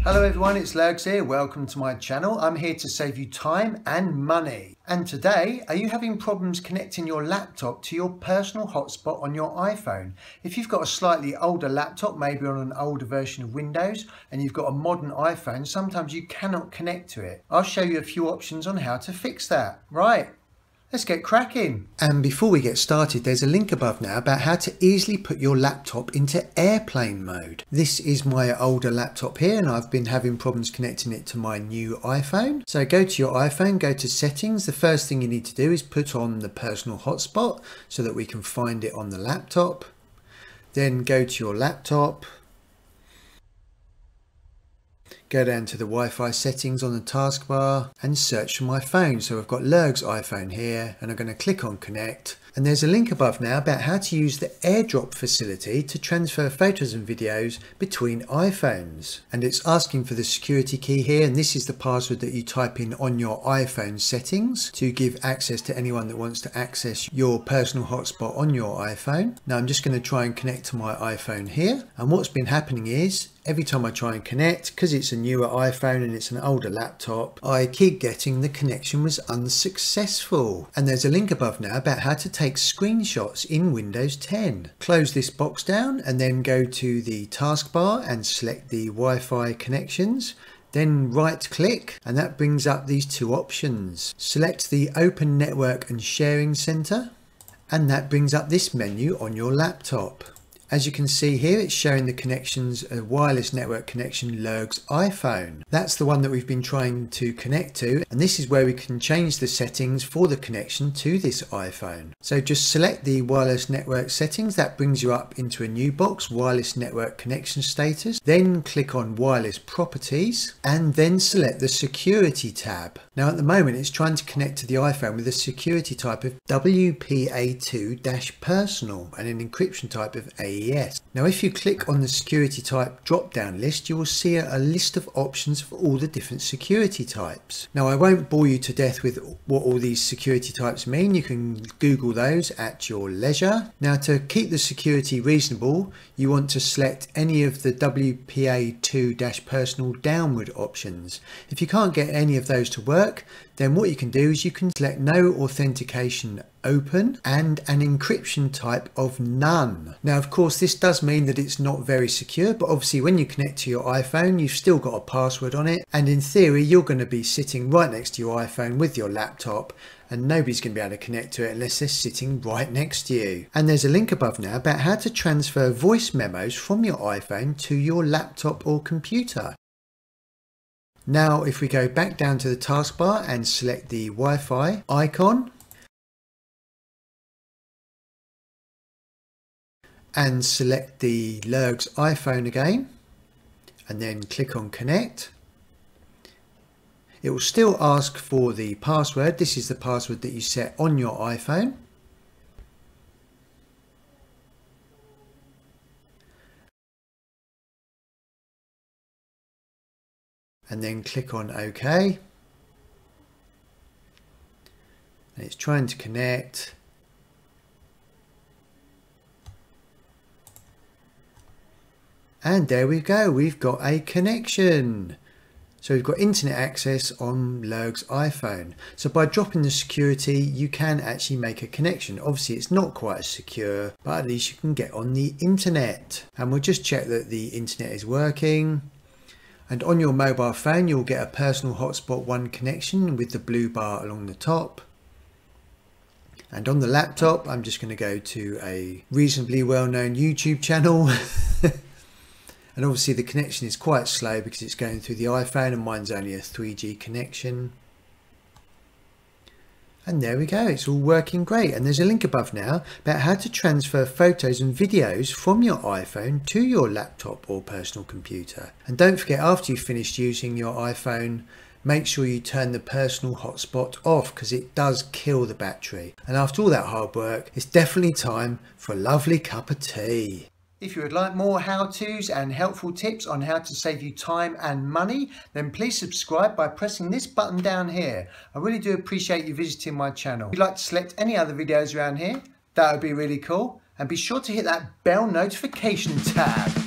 Hello everyone, it's Lurgs here. Welcome to my channel. I'm here to save you time and money. And today, are you having problems connecting your laptop to your personal hotspot on your iPhone? If you've got a slightly older laptop, maybe on an older version of Windows, and you've got a modern iPhone, sometimes you cannot connect to it. I'll show you a few options on how to fix that. Right. Let's get cracking. And before we get started, there's a link above now about how to easily put your laptop into airplane mode. This is my older laptop here and I've been having problems connecting it to my new iPhone. So go to your iPhone, go to settings. The first thing you need to do is put on the personal hotspot so that we can find it on the laptop. Then go to your laptop. Go down to the Wi-Fi settings on the taskbar and search for my phone. So I've got Lurgs iPhone here and I'm going to click on connect. And there's a link above now about how to use the AirDrop facility to transfer photos and videos between iPhones. And it's asking for the security key here, and this is the password that you type in on your iPhone settings to give access to anyone that wants to access your personal hotspot on your iPhone. Now I'm just going to try and connect to my iPhone here, and what's been happening is every time I try and connect, because it's a newer iPhone and it's an older laptop, I keep getting the connection was unsuccessful. And there's a link above now about how to take screenshots in Windows 10. Close this box down and then go to the taskbar and select the Wi-Fi connections. Then right click and that brings up these two options. Select the Open Network and Sharing Center and that brings up this menu on your laptop. As you can see here, it's showing the connections, a wireless network connection Lurgs iPhone. That's the one that we've been trying to connect to, and this is where we can change the settings for the connection to this iPhone. So just select the wireless network settings, that brings you up into a new box, wireless network connection status. Then click on wireless properties and then select the security tab. Now at the moment it's trying to connect to the iPhone with a security type of WPA2-personal and an encryption type of AES. Now if you click on the security type drop down list, you will see a list of options for all the different security types. Now I won't bore you to death with what all these security types mean. You can Google those at your leisure. Now to keep the security reasonable, you want to select any of the WPA2-personal downward options. If you can't get any of those to work, then what you can do is you can select no authentication open and an encryption type of none. Now of course this does mean that it's not very secure, but obviously when you connect to your iPhone you've still got a password on it, and in theory you're going to be sitting right next to your iPhone with your laptop and nobody's going to be able to connect to it unless they're sitting right next to you. And there's a link above now about how to transfer voice memos from your iPhone to your laptop or computer. Now if we go back down to the taskbar and select the Wi-Fi icon and select the Lurgs iPhone again and then click on connect, it will still ask for the password. This is the password that you set on your iPhone. And then click on OK. And it's trying to connect. And there we go, we've got a connection. So we've got internet access on Lurgs iPhone. So by dropping the security, you can actually make a connection. Obviously it's not quite as secure, but at least you can get on the internet. And we'll just check that the internet is working. And on your mobile phone, you'll get a Personal Hotspot 1 connection with the blue bar along the top. And on the laptop, I'm just going to go to a reasonably well-known YouTube channel. And obviously the connection is quite slow because it's going through the iPhone and mine's only a 3G connection. And there we go, it's all working great. And there's a link above now about how to transfer photos and videos from your iPhone to your laptop or personal computer. And don't forget, after you've finished using your iPhone, make sure you turn the personal hotspot off because it does kill the battery. And after all that hard work, it's definitely time for a lovely cup of tea. If you would like more how-tos and helpful tips on how to save you time and money, then please subscribe by pressing this button down here. I really do appreciate you visiting my channel. If you'd like to select any other videos around here, that would be really cool. And be sure to hit that bell notification tab.